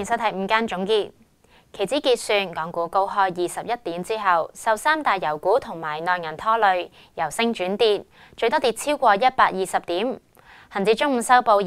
收睇午間總結。期指結算，港股高開21點之後，受三大油股同埋內銀拖累，由升轉跌，最多跌超過120點。恒指中午收報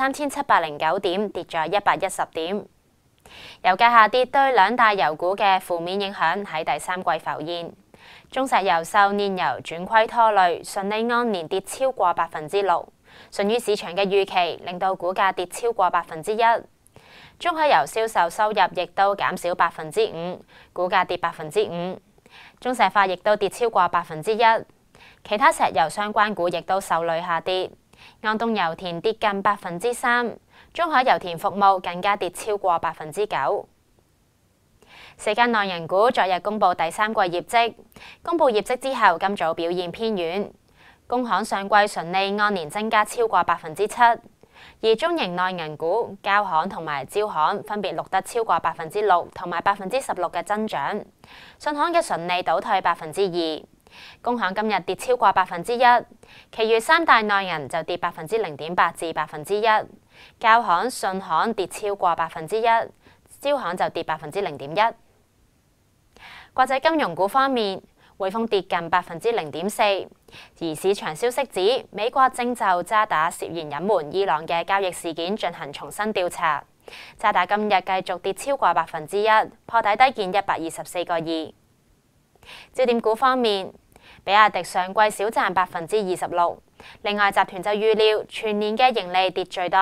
23,709點，跌咗110點。油價下跌對兩大油股嘅負面影響喺第三季浮現。中石油受煉油轉虧拖累，純利按年跌超過6%，遜於市場嘅預期，令到股價跌超過1%。中海油銷售收入亦都減少5%，股價跌5%。中石化亦都跌超過1%，其他石油相關股亦都受累下跌。安東油田跌近3%，中海油田服務更加跌超過9%。四間內銀股昨日公布第三季業績，公布業績之後，今早表現偏軟。工行上季純利按年增加超過7%，而中型內銀股交行同埋招行分別錄得超過6%同埋16%嘅增長，信行嘅純利倒退2%。工行今日跌超過1%，其餘三大內銀就跌0.8%至1%，交行、信行跌超過1%，招行就跌0.1%。國際金融股方面，匯豐跌近0.4%，而市場消息指美國正就渣打涉嫌隱瞞伊朗嘅交易事件進行重新調查。渣打今日繼續跌超過1%，破底低見124個2。焦點股方面，比亞迪上季小賺26%，另外集團就預料全年嘅盈利跌最多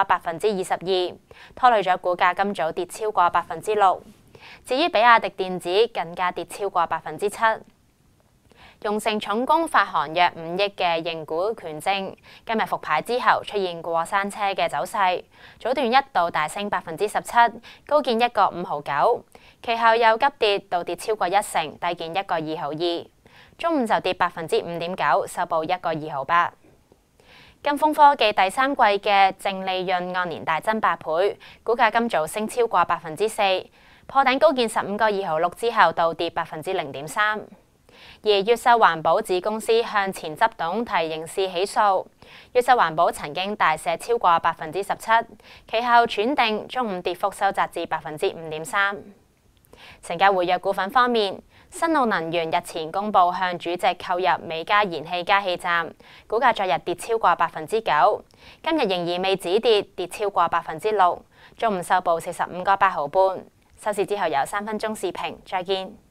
22%，拖累咗股價今早跌超過6%。至於比亞迪電子更加跌超過7%。用盛重工發行約5億嘅認股權證，今日復牌之後出現過山車嘅走勢，早段一度大升17%，高見1個5毫9，其後又急跌到跌超過1成，低見1個2毫2，中午就跌5.9%，收報1個2毫8。金豐科技第三季嘅淨利潤按年大增8倍，股價今早升超過4%，破頂高見15個2毫6之後倒跌0.3%。而越秀環保子公司向前執董提刑事起訴，越秀環保曾經大瀉超過17%，其後喘定，中午跌幅收窄至5.3%。成交活躍股份方面，新奧能源日前公布向主席購入美加燃氣加氣站，股價昨日跌超過9%，今日仍然未止跌，跌超過6%，中午收報45個8毫半。收市之後有3分鐘視評，再見。